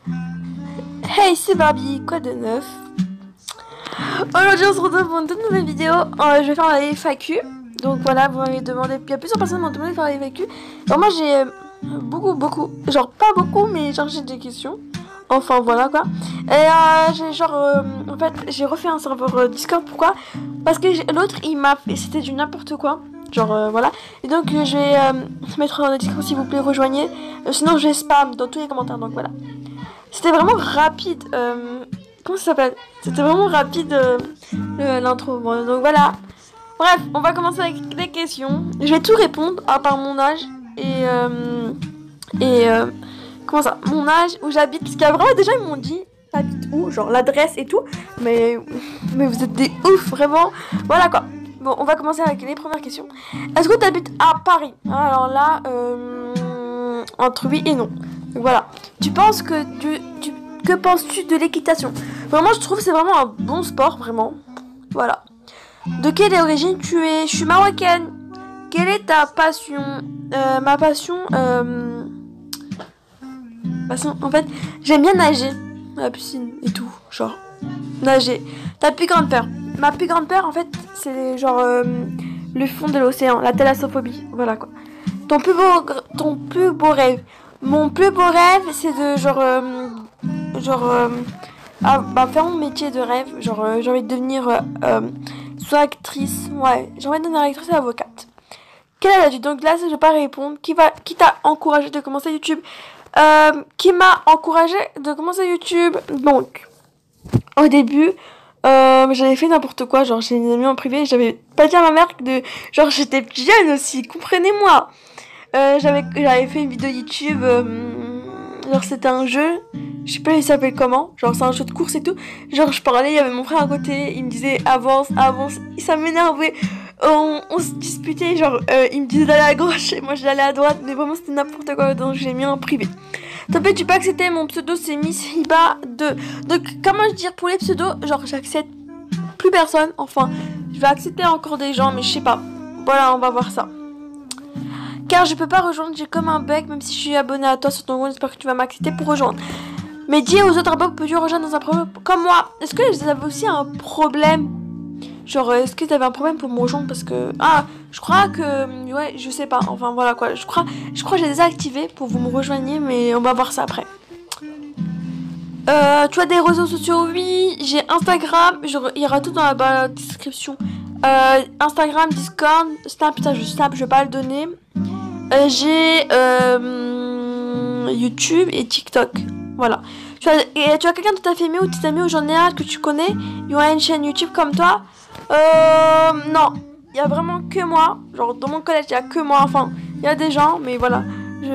Hey, c'est Barbie, quoi de neuf? Aujourd'hui on se retrouve pour une toute nouvelle vidéo. Je vais faire la FAQ. Donc voilà, vous m'avez demandé, il y a plusieurs personnes qui m'ont demandé de faire la FAQ. Alors moi j'ai beaucoup, genre pas beaucoup, mais genre j'ai des questions. Enfin voilà quoi. Et j'ai en fait j'ai refait un serveur Discord. Pourquoi? Parce que l'autre il m'a fait, c'était du n'importe quoi. Genre voilà. Et donc je vais mettre dans le Discord s'il vous plaît, rejoignez. Sinon je vais spam dans tous les commentaires. Donc voilà. C'était vraiment rapide. Comment ça s'appelle? C'était vraiment rapide l'intro. Bon, donc voilà. Bref, on va commencer avec les questions. Je vais tout répondre à part mon âge et comment ça? Mon âge, où j'habite. Parce qu'il y a vraiment des gens ils m'ont dit t'habites où? Genre l'adresse et tout. Mais vous êtes des ouf, vraiment. Voilà quoi. Bon, on va commencer avec les premières questions. Est-ce que tu habites à Paris? Alors là, entre oui et non. Donc voilà. Tu penses que que penses-tu de l'équitation? Vraiment, je trouve que c'est vraiment un bon sport, vraiment. Voilà. De quelle origine tu es? Je suis marocaine. Quelle est ta passion? Ma passion, en fait, j'aime bien nager à la piscine et tout, genre nager. Ta plus grande peur? Ma plus grande peur, en fait, c'est genre le fond de l'océan, la thalassophobie. Voilà quoi. Ton plus beau rêve? Mon plus beau rêve, c'est de faire mon métier de rêve. Genre, j'ai envie de devenir soit actrice, ouais, j'ai envie de devenir actrice et avocate. Quel âge as-tu? Donc là, je vais pas répondre. Qui t'a encouragé de commencer YouTube? Qui m'a encouragé de commencer YouTube? Donc, au début, j'avais fait n'importe quoi. Genre, j'ai une amie en privé. J'avais pas dit à ma mère genre, j'étais jeune aussi. Comprenez-moi. J'avais fait une vidéo YouTube. Genre, c'était un jeu. Je sais pas, il s'appelle comment. Genre, c'est un jeu de course et tout. Genre, je parlais, il y avait mon frère à côté. Il me disait avance, avance. Ça m'énervait. On se disputait. Genre, il me disait d'aller à gauche et moi j'allais à droite. Mais vraiment, c'était n'importe quoi. Donc, je l'ai mis en privé. T'inquiète, tu peux accepter. Mon pseudo, c'est Miss Hiba 2. Donc, comment je dire pour les pseudos? Genre, j'accepte plus personne. Enfin, je vais accepter encore des gens, mais je sais pas. Voilà, on va voir ça. Car je peux pas rejoindre, j'ai comme un bec, même si je suis abonné à toi sur ton compte, j'espère que tu vas m'accepter pour rejoindre. Mais dis aux autres abonnés, peux-tu rejoindre dans un problème comme moi? Est-ce que vous avez aussi un problème? Genre, est-ce que vous avez un problème pour me rejoindre? Parce que, je crois que, ouais, je sais pas, enfin voilà quoi, je crois que j'ai désactivé pour que vous me rejoigniez, mais on va voir ça après. Tu as des réseaux sociaux? Oui, j'ai Instagram, il y aura tout dans la description. Instagram, Discord, Snap, putain, je vais pas le donner. J'ai YouTube et TikTok. Voilà. Tu as quelqu'un de ta famille ou de tes amis ou j'en ai un que tu connais? Il y a une chaîne YouTube comme toi? Non. Il y a vraiment que moi. Genre, dans mon collège, il y a que moi. Enfin, il y a des gens, mais voilà.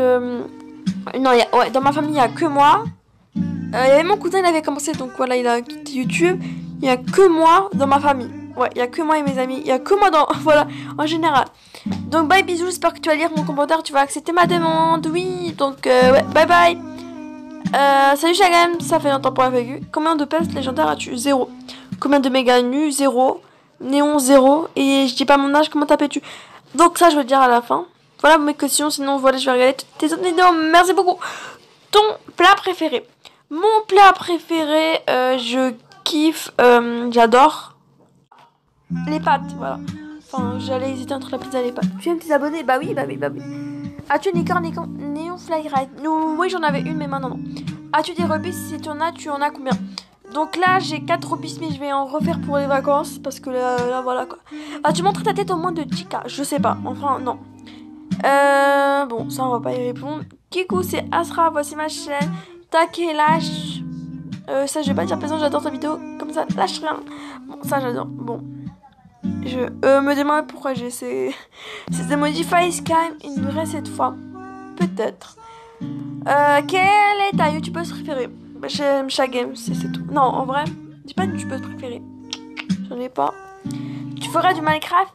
Non, dans ma famille, il y a que moi. Il y avait mon cousin, il avait commencé, donc voilà, il a quitté YouTube. Il y a que moi dans ma famille. Ouais, il y a que moi et mes amis. Il y a que moi dans... Voilà, en général. Donc bye bisous, j'espère que tu vas lire mon commentaire, tu vas accepter ma demande, oui, donc ouais, bye bye. Salut Shagam, ça fait longtemps pour la FAQ. Combien de pelts légendaires as-tu? 0. Combien de méga nus? 0. Néon 0. Et je dis pas mon âge, comment t'appelles-tu? Donc ça je vais le dire à la fin. Voilà mes questions, sinon voilà je vais regarder toutes tes autres vidéos, merci beaucoup. Ton plat préféré? Mon plat préféré, je kiffe, j'adore les pâtes, voilà. Enfin, j'allais hésiter entre la pizza et les pâtes. Tu aimes tes abonnés? Bah oui. As-tu une licorne Néon Fly Ride? Oui, j'en avais une, mais maintenant non. As-tu des rubis? Si tu en as combien? Donc là, j'ai 4 rubis, mais je vais en refaire pour les vacances. Parce que là voilà quoi. As-tu montré ta tête au moins de Chica? Je sais pas. Enfin, non. Bon, ça, on va pas y répondre. Kikou, c'est Asra. Voici ma chaîne. T'as quel âge? Ça, je vais pas dire présent, j'adore ta vidéo. Comme ça, lâche rien. Bon, ça, j'adore. Bon. Je me demande pourquoi j'ai ces emojis facecam une vraie cette fois. Peut-être. Quelle est ta youtubeuse préférée? Bah, j'aime Shagam, c'est tout. Non, en vrai, dis pas une youtubeuse préférée. J'en ai pas. Tu feras du Minecraft?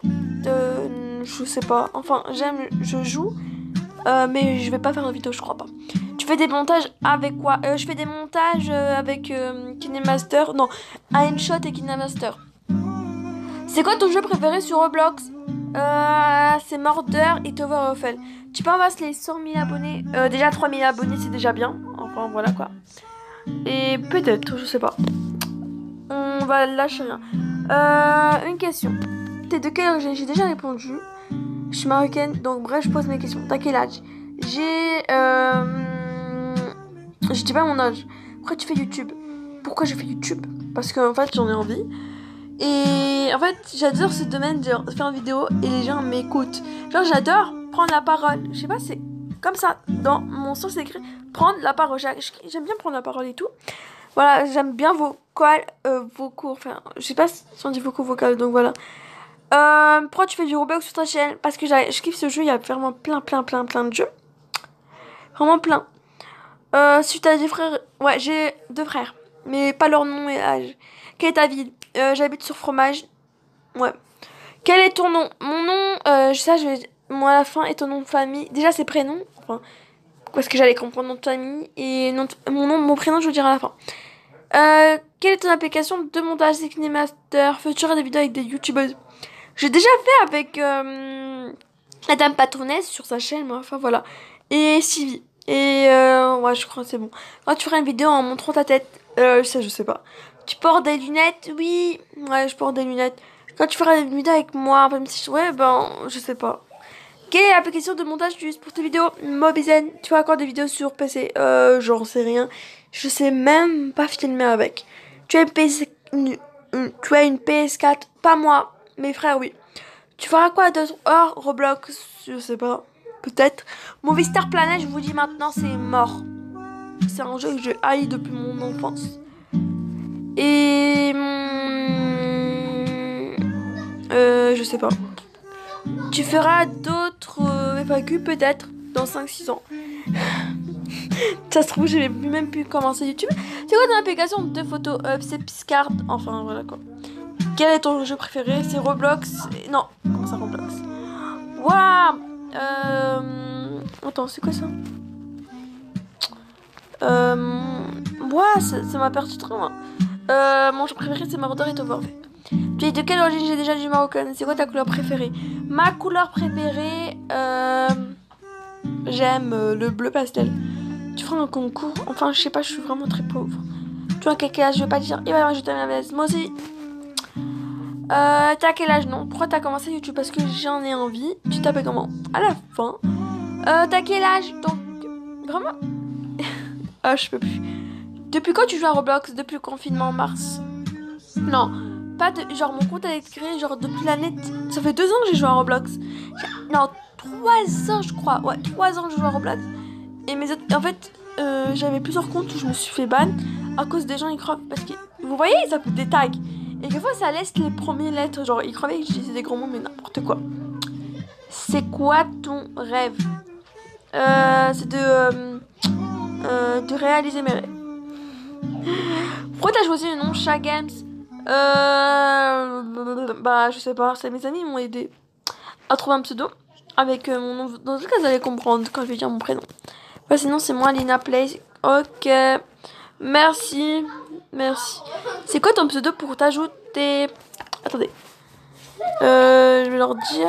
Je sais pas. Enfin, je joue. Mais je vais pas faire une vidéo, je crois pas. Tu fais des montages avec quoi? Je fais des montages avec KineMaster. Non, Ironshot et KineMaster. C'est quoi ton jeu préféré sur Roblox? C'est Murder et Towerfall. Tu peux passer les 100 000 abonnés. Déjà 3 000 abonnés, c'est déjà bien. Enfin, voilà quoi. Et peut-être, je sais pas. On va lâcher rien. Une question. T'es de quelle origine? J'ai déjà répondu. Je suis marocaine, donc bref, je pose mes questions. T'as quel âge? J'ai... Je dis pas mon âge. Pourquoi tu fais YouTube? Pourquoi je fais YouTube? Parce qu'en fait, j'en ai envie. Et en fait, j'adore ce domaine, genre faire une vidéo et les gens m'écoutent. Genre, j'adore prendre la parole. Je sais pas, c'est comme ça. Dans mon sens, c'est écrit prendre la parole. J'aime bien prendre la parole et tout. Voilà, j'aime bien vocaux. Enfin, je sais pas si on dit vocaux, donc voilà. Pourquoi tu fais du Roblox sur ta chaîne? Parce que je kiffe ce jeu, il y a vraiment plein de jeux. Vraiment plein. Si tu as des frères... Ouais, j'ai 2 frères. Mais pas leur nom et âge. Quelle est ta ville? J'habite sur Fromage. Ouais. Quel est ton nom? Mon nom, moi à la fin, et ton nom de famille. Déjà, c'est prénom. Enfin, parce que j'allais comprendre nom de famille. Et mon prénom, je veux dire à la fin. Quelle est ton application de montage Cinemaster? Fais-tu faire des vidéos avec des youtubeuses? J'ai déjà fait avec Madame Patronesse sur sa chaîne, moi. Enfin, voilà. Et Sylvie. Et ouais, je crois que c'est bon. Quand tu feras une vidéo en montrant ta tête, ça, je sais pas. Tu portes des lunettes? Oui. Ouais, je porte des lunettes. Quand tu feras une vidéo avec moi, même si ouais, ben, je sais pas. Quelle est l'application de montage que tu utilises pour tes vidéos? Mobizen. Tu fais encore des vidéos sur PC? J'en sais rien. Je sais même pas filmer avec. Tu as tu as une PS4? Pas moi. Mes frères, oui. Tu feras quoi d'autre hors Roblox? Je sais pas. Peut-être. Movie Star Planet, je vous dis maintenant, c'est mort. C'est un jeu que je haïs depuis mon enfance. Et... je sais pas. Tu feras d'autres FAQ peut-être dans 5-6 ans. Ça se trouve, j'ai même pu commencer YouTube. C'est quoi ton application de photos? C'est Piscard. Enfin, voilà quoi. Quel est ton jeu préféré? C'est Roblox. Non, comment ça Roblox? Waouh. Attends, c'est quoi ça? Ouah, ça m'a perdu trop loin. Mon jeu préféré c'est Marauder et Overwatch. Tu es de quelle origine? J'ai déjà du marocain. C'est quoi ta couleur préférée? Ma couleur préférée, j'aime le bleu pastel. Tu feras un concours? Enfin, je sais pas, je suis vraiment très pauvre. Tu vois, quel âge? Je vais pas dire. Et voilà, je t'aime la moi aussi. T'as quel âge? Non. Pourquoi t'as commencé YouTube? Parce que j'en ai envie. Tu t'appelles comment? À la fin. T'as quel âge? Donc, vraiment. Ah, je peux plus. Depuis quand tu joues à Roblox? Depuis le confinement en mars? Non. Pas de. Genre, mon compte a été créé, genre, depuis l'année. Ça fait 2 ans que j'ai joué à Roblox. Non, 3 ans, je crois. Ouais, 3 ans que je joue à Roblox. Et mes autres. En fait, j'avais plusieurs comptes où je me suis fait ban à cause des gens ils croient. Parce que. Vous voyez, ça fait des tags. Et quelquefois, ça laisse les premières lettres. Genre, ils croyaient que j'utilisais des gros mots, mais n'importe quoi. C'est quoi ton rêve? C'est de réaliser mes rêves. Pourquoi t'as choisi le nom Chat Games? Bah, je sais pas. C'est mes amis qui m'ont aidé à trouver un pseudo avec mon nom. Dans tout cas, vous allez comprendre quand je vais dire mon prénom. Bah, sinon, c'est moi, Lina Place. Ok. Merci. Merci. C'est quoi ton pseudo pour t'ajouter? Attendez. Je vais leur dire.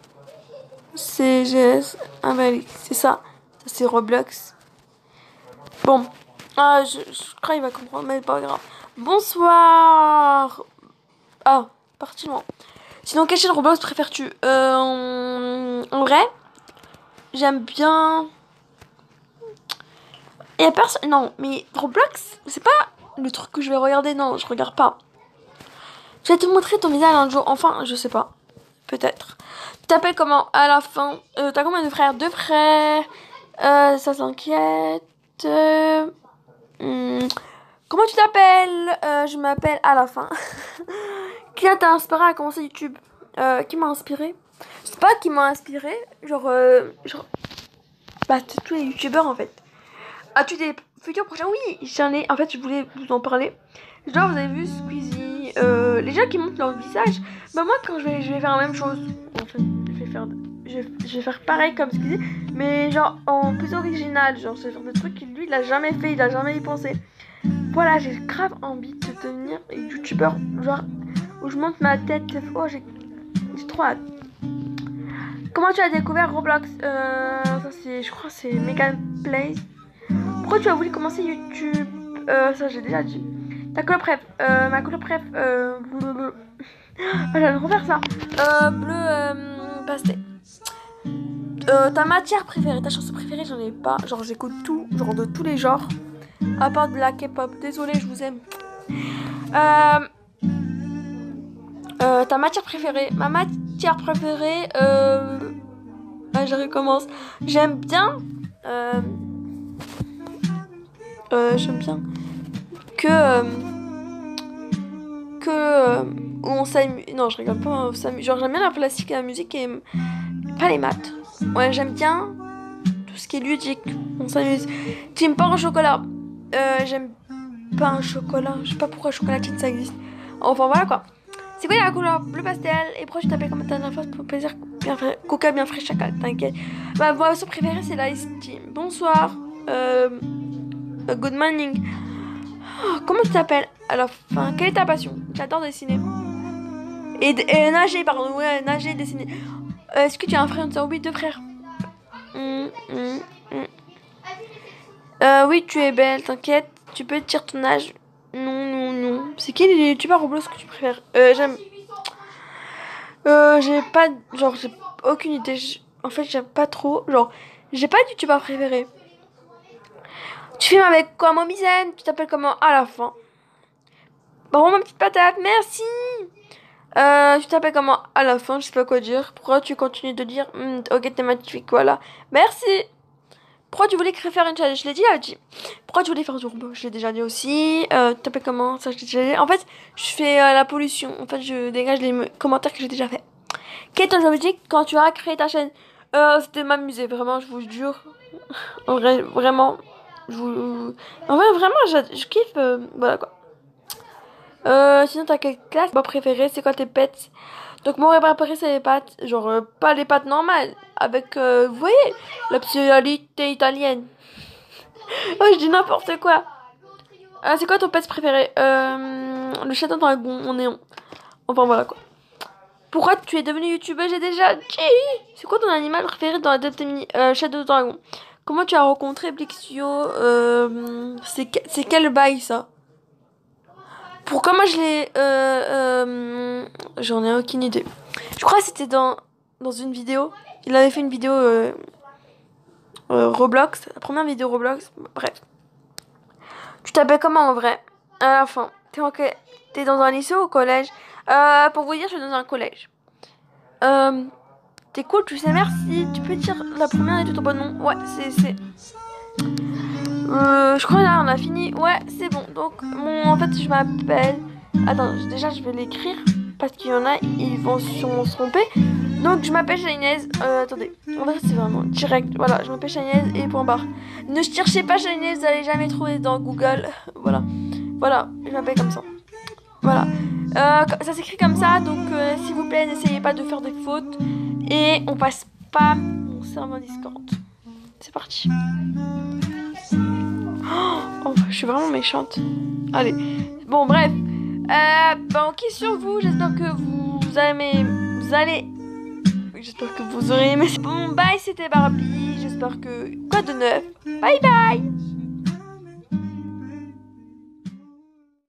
CGS. Ah bah oui, c'est ça. Ça, c'est Roblox. Bon. Ah, je crois qu'il va comprendre, mais pas grave. Bonsoir. Ah, parti loin. Sinon, quelle chaîne Roblox préfères-tu? En vrai, j'aime bien... Il y a personne... Non, mais Roblox, c'est pas le truc que je vais regarder. Non, je regarde pas. Je vais te montrer ton visage un jour. Enfin, je sais pas. Peut-être. Tu t'appelles comment? À la fin. T'as combien de frères? 2 frères. Ça s'inquiète. Comment tu t'appelles? Je m'appelle à la fin. Qui t'a inspiré à commencer YouTube? Qui m'a inspiré? Je sais pas qui m'a inspiré. Genre... Bah, c'est tous les youtubeurs en fait. As-tu des futurs prochains? Oui, j'en ai. En fait, je voulais vous en parler. Genre, vous avez vu Squeezie, les gens qui montrent leur visage. Bah, moi, quand je vais faire la même chose. En fait, je vais faire pareil comme Squeezie, mais genre en plus original. Genre, ce genre de truc qu'il lui, il a jamais fait, il a jamais y pensé. Voilà, j'ai grave envie de devenir youtubeur. Genre, où je monte ma tête. Oh, j'ai trop hâte. Comment tu as découvert Roblox? Ça, c'est, je crois, c'est Megan Place. Pourquoi tu as voulu commencer YouTube? Ça j'ai déjà dit. Ta couleur préf, ma couleur préf, bleu. J'allais refaire ça. Bleu pastel. Ta matière préférée, ta chanson préférée, j'en ai pas. Genre j'écoute tout, genre de tous les genres. À part de la K-pop. Désolée, je vous aime. Ta matière préférée. Ma matière préférée, je recommence. J'aime bien que où on s'amuse. Non, je rigole pas. On s'amuse. Genre j'aime bien la plastique et la musique et pas les maths. Ouais, j'aime bien tout ce qui est ludique. On s'amuse. Team pain au chocolat. J'aime pas un chocolat. Je sais pas pourquoi chocolatine ça existe. Enfin voilà quoi. C'est quoi la couleur bleu pastel? Et pourquoi tu t'appelles comme ta dernière fois pour plaisir bien frais, coca bien frais chacal, t'inquiète. Ma boisson préférée c'est l'ice tea. Bonsoir. Good morning. Oh, comment tu t'appelles à la fin? Quelle est ta passion? J'adore dessiner. Et nager, pardon. Ouais, nager, dessiner. Est-ce que tu as un frère ou une sœur? Oui, deux frères. Oui, tu es belle, t'inquiète. Tu peux dire ton âge. Non. C'est qui les youtubeurs Roblox que tu préfères? J'aime. J'ai pas. Genre, j'ai aucune idée. En fait, j'aime pas trop. Genre, j'ai pas de youtubeur préféré. Tu filmes avec quoi, Momizen? Tu t'appelles comment à la fin? Bon, ma petite patate, merci! Tu t'appelles comment à la fin? Je sais pas quoi dire. Pourquoi tu continues de dire ok, t'es magnifique, voilà. Merci! Pourquoi tu voulais faire une challenge? Je l'ai dit. Pourquoi tu voulais faire du robot? Je l'ai déjà dit aussi. Tu t'appelles comment? Ça, je l'ai déjà dit. En fait, je fais la pollution. En fait, je dégage les commentaires que j'ai déjà fait. Quel est ton objectif quand tu as créé ta chaîne? C'était m'amuser, vraiment, je vous jure. En vrai, vraiment. En vrai, vraiment, je kiffe. Voilà quoi. Sinon, t'as quelle classe? Repas préféré, c'est quoi tes pets? Donc, mon repas préféré, c'est les pâtes. Genre, pas les pâtes normales. Avec, vous voyez, la spécialité italienne. Oh, je dis n'importe quoi. C'est quoi ton pet préféré? Le Shadow Dragon en néon. Enfin, voilà quoi. Pourquoi tu es devenu youtubeuse? J'ai déjà dit. C'est quoi ton animal préféré dans la Shadow Dragon? Comment tu as rencontré Blixio? C'est quel bail ça? Pourquoi moi je l'ai... J'en ai aucune idée. Je crois que c'était dans une vidéo. Il avait fait une vidéo Roblox. La première vidéo Roblox. Bref. Tu t'appelles comment en vrai? À la fin. T'es dans un lycée ou au collège? Pour vous dire, je suis dans un collège. T'es cool, tu sais, merci. Tu peux dire la première et tout ton bon nom? Ouais, c'est... je crois là on a fini. Ouais, c'est bon. Donc en fait je m'appelle. Attends, déjà je vais l'écrire parce qu'il y en a, ils vont sûrement se tromper. Donc je m'appelle Shainez. Attendez, en vrai c'est vraiment direct. Voilà, je m'appelle Shainez et point barre. Ne cherchez pas Shainez, vous allez jamais trouver dans Google. Voilà, je m'appelle comme ça. Voilà, ça s'écrit comme ça. Donc s'il vous plaît, n'essayez pas de faire des fautes. Et on passe pas mon serveur Discord. C'est parti. Oh, je suis vraiment méchante. Allez. Bon, bref. Ok, sur vous. J'espère que j'espère que vous aurez aimé. Bon, bye, c'était Barbie. J'espère que... Quoi de neuf? Bye bye.